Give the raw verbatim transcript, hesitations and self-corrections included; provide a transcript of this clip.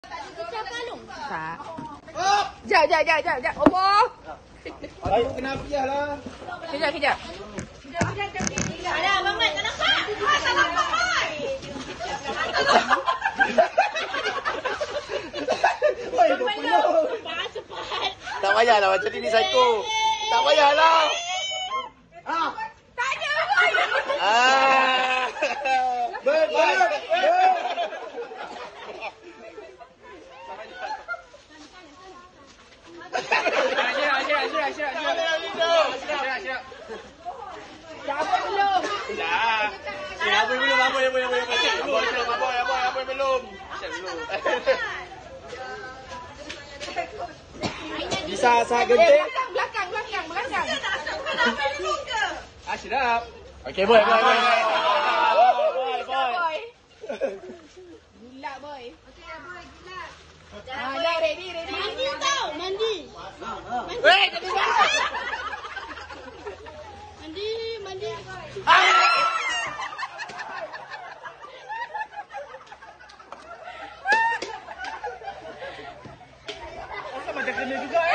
Tak. Jap, jap, jap, jap, jap. Allah. Ayo kena piah lah. Kejap, kejap. Ada Abang Mat, tak nampak? Ah, tak nampak, Mat. Oi, berpeluh. Cepat, cepat. Tak payahlah macam ni, ni psycho. Tak payahlah. Ah. Tak ada, boy. Ah. Ber, ber, ber. Siapa belum? Dah. Eh, apa belum? Apa yang belum? Apa yang belum? Apa yang belum? Apa yang belum? Apa yang belum? Bisa sah Eh, genting. belakang, belakang, belakang, belakang. Ashraf. Okey, boy, boy, boy. Boy, boy. Gila, boy. Ah, dah ready, ready. Mandi tau, mandi. Weh, jadi mana? Mandi, mandi. Macam kena juga